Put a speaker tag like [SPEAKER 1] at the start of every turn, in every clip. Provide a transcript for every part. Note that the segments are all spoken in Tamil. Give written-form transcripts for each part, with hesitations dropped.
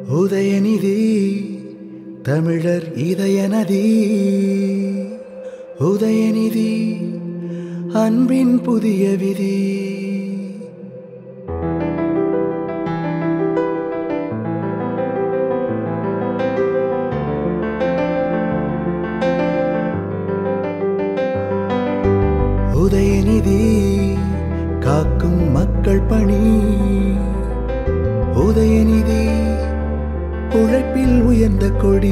[SPEAKER 1] உதயநிதி தமிழர் இதயநதி உதயநிதி அன்பின் புதிய விதி உதயநிதி காக்கும் மக்கள் பணி உதயநிதி உழைப்பில் உயர்ந்த கொடி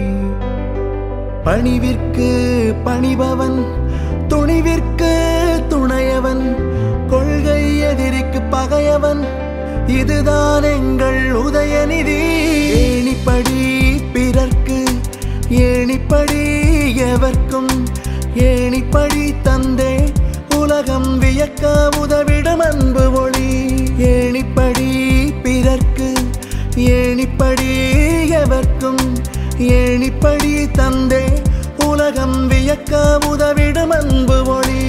[SPEAKER 1] பணிவிற்கு பணிபவன் துணிவிற்கு துணையவன் கொள்கை எதிரிக்கு பகையவன் இதுதான் எங்கள் உதயநிதி ஏணிப்படி பிறர்க்கு ஏணிப்படி எவர்க்கும் ஏணிப்படி தந்தே உலகம் வியக்க உதவிடும் அன்பு ஒளி ஏணிப்படி பிறர்க்கு ஏணிப்படி எவர்க்கும் ஏணிப்படி தந்தே உலகம் வியக்க உதவிடும் அன்பு ஒளி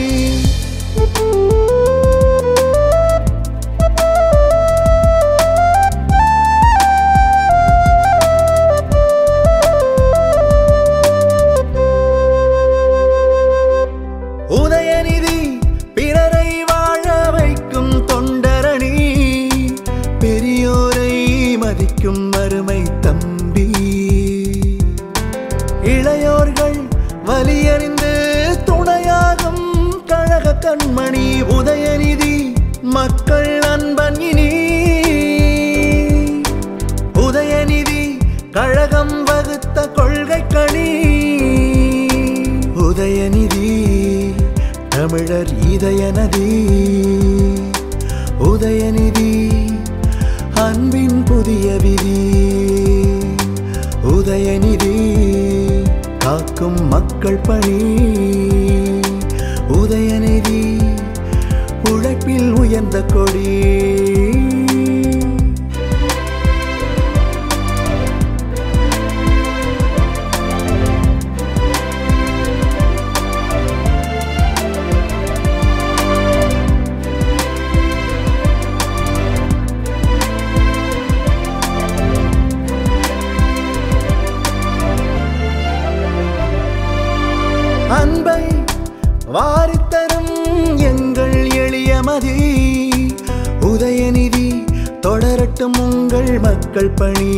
[SPEAKER 1] உதயநிதி பிறரை வாழ வைக்கும் தொண்டரணி பெரியோரை மதிக்கும் அருமை தம்பி இளையோர்கள் வலியறிந்து துணையாகும் கழக கண்மணி உதயநிதி மக்கள் அன்பன் இனி உதயநிதி கழகம் வகுத்த கொள்கை கணி உதயநிதி தமிழர் இதயநதி உதயநிதி அன்பின் புதிய விதி உதயநிதி காக்கும் மக்கள் பணி உதயநிதி உழைப்பில் உயர்ந்த கொடி அன்பை வாரித்தரும் எங்கள் எளிய மதி உதயநிதி தொடரட்டும் உங்கள் மக்கள் பணி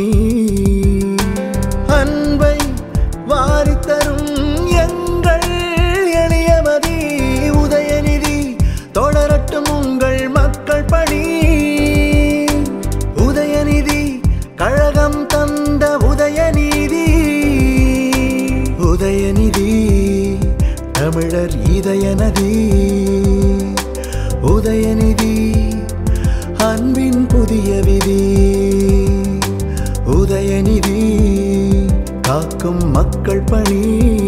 [SPEAKER 1] அன்பை வாரித்தரும் எங்கள் எளிய மதி உதயநிதி தொடரட்டும் உங்கள் மக்கள் பணி உதயநிதி கழகம் தந்த உதயநிதி உதயநிதி தமிழர் இதயநதி உதயநிதி அன்பின் புதிய விதி உதயநிதி காக்கும் மக்கள் பணி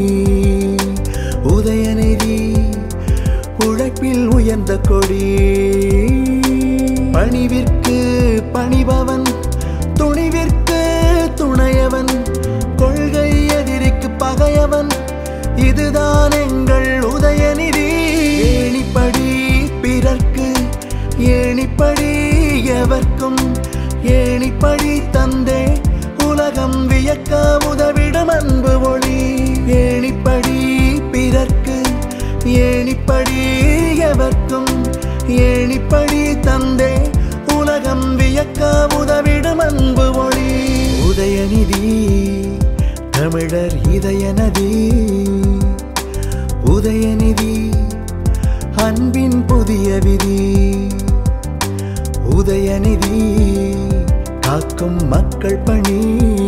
[SPEAKER 1] உதயநிதி உழைப்பில் உயர்ந்த கொடி பணிவிற்கு பணிபவன் துணிவிற்கு துணையவன் கொள்கை எதிரிக்கு பகையவன் இதுதான் எங்கள் உதயநிதி ஏணிப்படி பிறர்க்கு ஏணிப்படி எவர்க்கும் ஏணிப்படி தந்தே உலகம் வியக்க உதவிடும் அன்பு ஒளி ஏணிப்படி பிறர்க்கு ஏணிப்படி எவர்க்கும் ஏணிப்படி தந்தே உலகம் வியக்க உதவிடும் அன்பு ஒளி உதயநிதி தமிழர் இதயநதி உதயநிதி அன்பின் புதிய விதி உதயநிதி காக்கும் மக்கள் பணி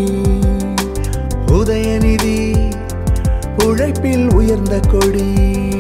[SPEAKER 1] உதயநிதி உழைப்பில் உயர்ந்த கொடி